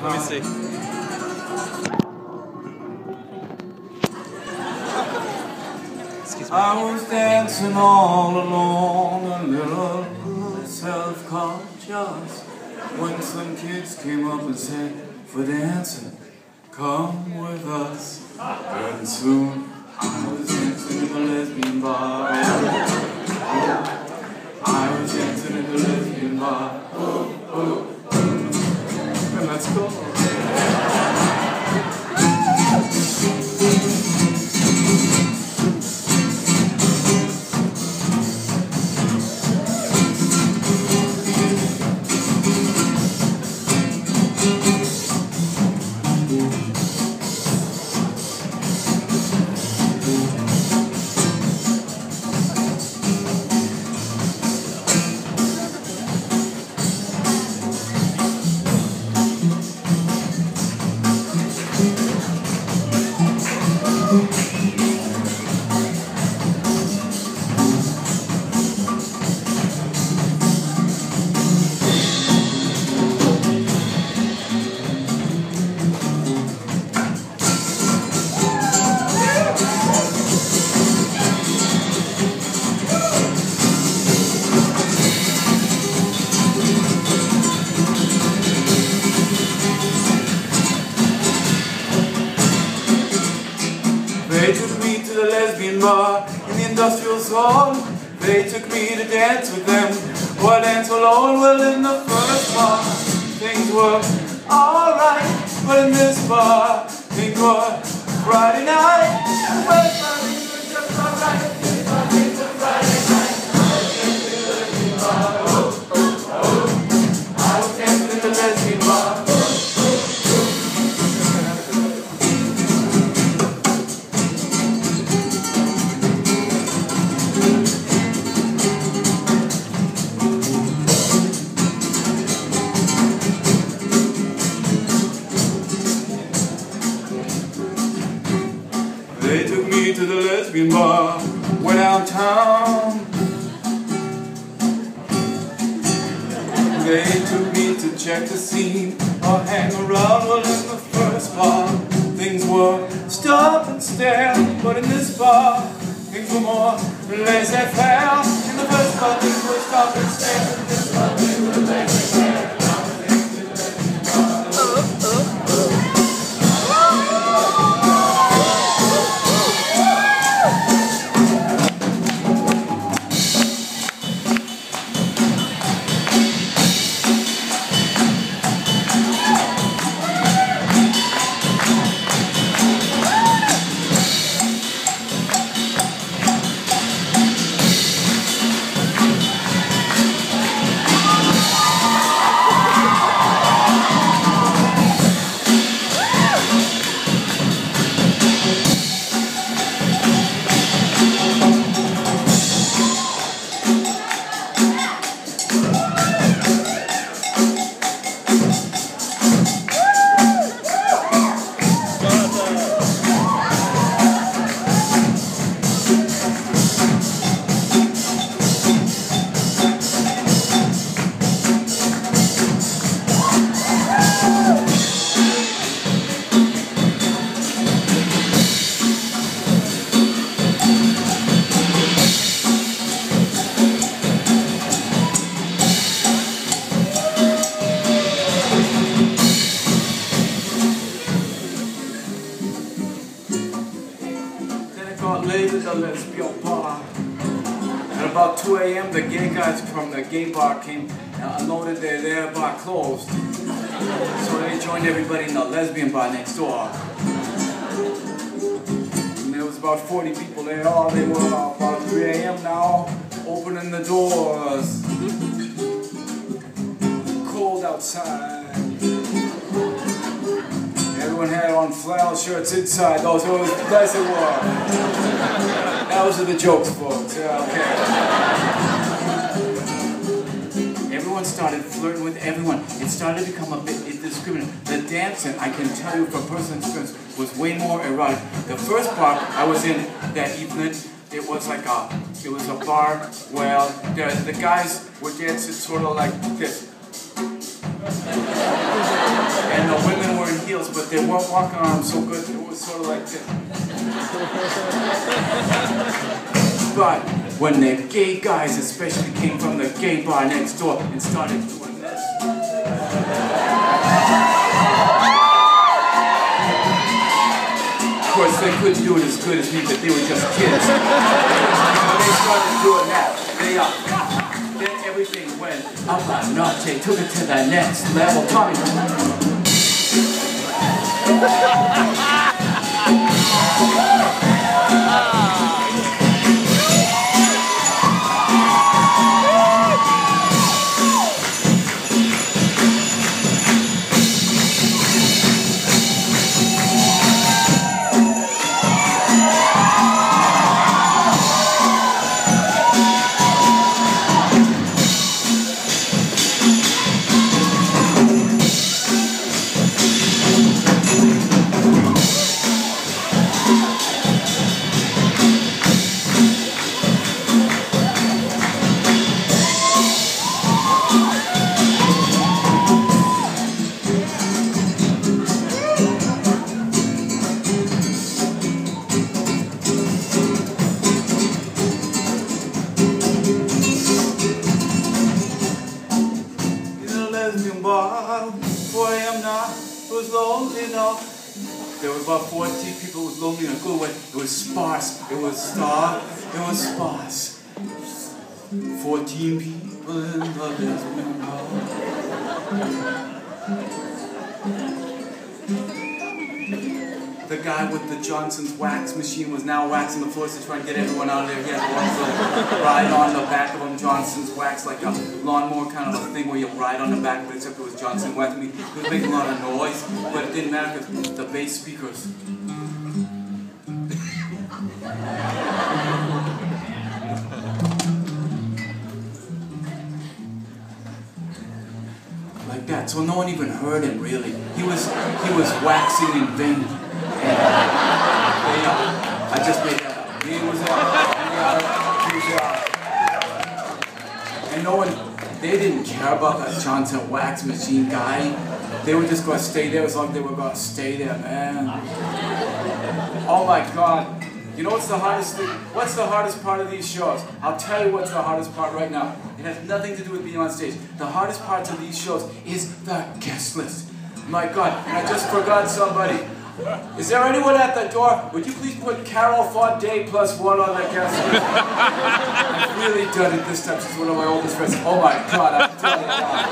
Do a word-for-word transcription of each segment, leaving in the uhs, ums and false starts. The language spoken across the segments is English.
Let me see. Excuse me. I was dancing all alone, a little self-conscious, when some kids came up and said, "For dancing, come with us." And soon I was dancing in the lesbian bar. I was dancing in the lesbian bar. Oh, oh. And let's go. They took me to the lesbian bar in the industrial zone. They took me to dance with them. Oh, I danced alone. Well, in the first bar, things were alright. But in this bar, things were Friday night. Well, things were just alright. Things were Friday night. I was dancing in the lesbian bar. They took me to the lesbian bar, went downtown. They took me to check the scene or hang around. Well, in the first bar, things were stop and stare. But in this bar, things were more laissez-faire. In the first bar, things were stop and stare. In this bar, things were laissez-faire. Late at the Lesbian bar. At about two A M the gay guys from the gay bar came and unloaded their, their bar closed. So they joined everybody in the lesbian bar next door. And there was about forty people there. Oh, they were about three A M now, opening the doors. Cold outside. Everyone had on flannel shirts inside. Those were nice and warm. Those are the jokes, folks. Yeah, okay. Everyone started flirting with everyone. It started to become a bit indiscriminate. The dancing, I can tell you from personal experience, was way more erotic. The first bar I was in that evening, it was like a, it was a bar where the, the guys were dancing sort of like this. And the women heels, but they weren't walking on them so good. It was sort of like this. But when the gay guys especially came from the gay bar next door and started doing this. Of course, they couldn't do it as good as me, but they were just kids. When they started doing that, they uh, then everything went up a notch. They took it to the next level. Tommy. four A M now, it was lonely now. There were about fourteen people, it was lonely in a good way. It was sparse, it was star, it was sparse. fourteen people in the lesbian bar. The guy with the Johnson's wax machine was now waxing the floors to try and get everyone out of there. He had one to ride on the back of him, Johnson's wax, like a lawnmower kind of a thing where you ride on the back, but except it was Johnson wax. I mean, it was making a lot of noise, but it didn't matter because the bass speakers. Like that, so no one even heard him really. He was he was waxing in vain. And, uh, I just made that up. He was uh, he was uh, and no one, they didn't care about that Johnson wax machine guy. They were just going to stay there as long as they were going to stay there, man. Oh my God. You know what's the hardest thing? What's the hardest part of these shows? I'll tell you what's the hardest part right now. It has nothing to do with being on stage. The hardest parts of these shows is the guest list. My God, and I just forgot somebody. Is there anyone at the door? Would you please put Carol Fontaine plus one on the guest list? I've really done it this time. She's one of my oldest friends. Oh my God, I'm telling you now.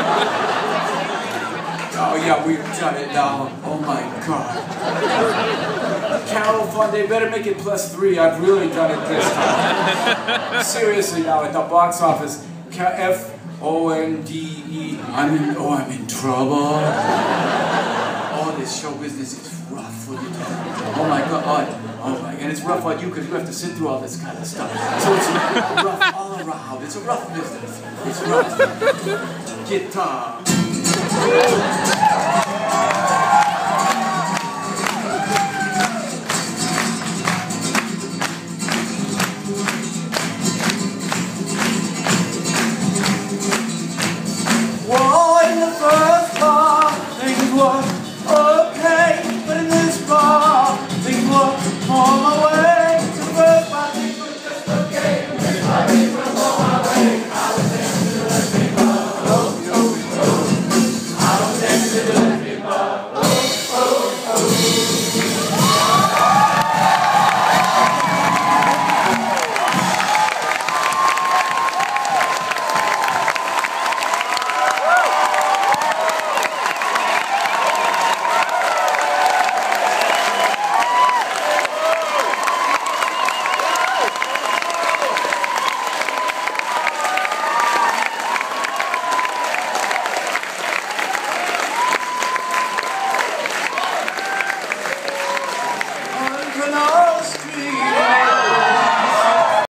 Oh yeah, we've done it now. Oh my God. Carol Fontaine, better make it plus three. I've really done it this time. Seriously now, at the box office, F O N D E. I'm in, oh, I'm in trouble. Oh, this show business is rough for you. Oh my God. Oh my, and it's rough on you because you have to sit through all this kind of stuff. So it's rough all around. It's a rough business. It's rough. Guitar. Whoa, in the first bar, things were